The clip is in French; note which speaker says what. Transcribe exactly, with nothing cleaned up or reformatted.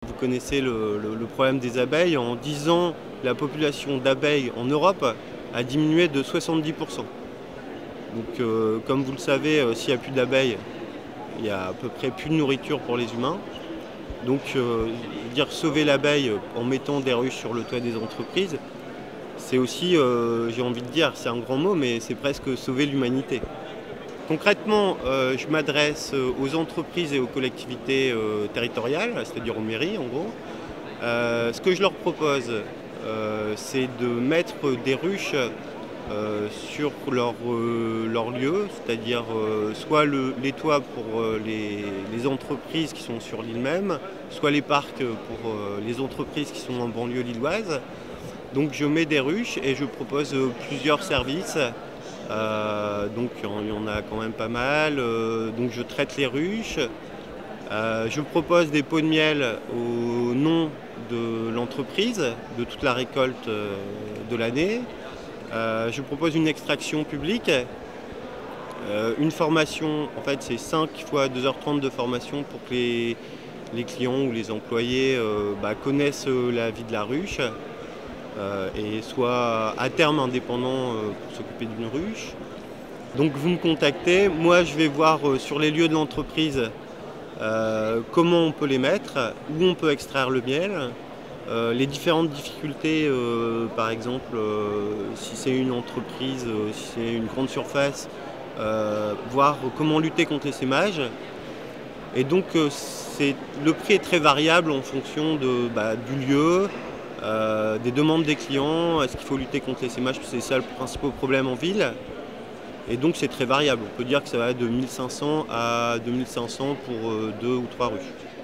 Speaker 1: Vous connaissez le, le, le problème des abeilles. En dix ans, la population d'abeilles en Europe a diminué de soixante-dix pour cent. Donc, euh, comme vous le savez, euh, s'il n'y a plus d'abeilles, il n'y a à peu près plus de nourriture pour les humains. Donc, euh, dire sauver l'abeille en mettant des ruches sur le toit des entreprises, c'est aussi, euh, j'ai envie de dire, c'est un grand mot, mais c'est presque sauver l'humanité. Concrètement, euh, je m'adresse aux entreprises et aux collectivités euh, territoriales, c'est-à-dire aux mairies en gros. Euh, ce que je leur propose, euh, c'est de mettre des ruches euh, sur leur, euh, leur lieu, c'est-à-dire euh, soit le, les toits pour euh, les, les entreprises qui sont sur l'île même, soit les parcs pour euh, les entreprises qui sont en banlieue lilloise. Donc je mets des ruches et je propose euh, plusieurs services. Euh, donc il y en a quand même pas mal. Euh, donc je traite les ruches. Euh, je propose des pots de miel au nom de l'entreprise, de toute la récolte euh, de l'année. Euh, je propose une extraction publique, euh, une formation, en fait c'est cinq fois deux heures trente de formation pour que les, les clients ou les employés euh, bah, connaissent la vie de la ruche. Euh, et soit à terme indépendant euh, pour s'occuper d'une ruche. Donc vous me contactez, moi je vais voir euh, sur les lieux de l'entreprise euh, comment on peut les mettre, où on peut extraire le miel, euh, les différentes difficultés, euh, par exemple euh, si c'est une entreprise, euh, si c'est une grande surface, euh, voir comment lutter contre l'essaimage. Et donc euh, le prix est très variable en fonction de, bah, du lieu, Euh, des demandes des clients, est-ce qu'il faut lutter contre l'essaimage, c'est ça le principal problème en ville. Et donc c'est très variable, on peut dire que ça va de mille cinq cents à deux mille cinq cents pour euh, deux ou trois ruches.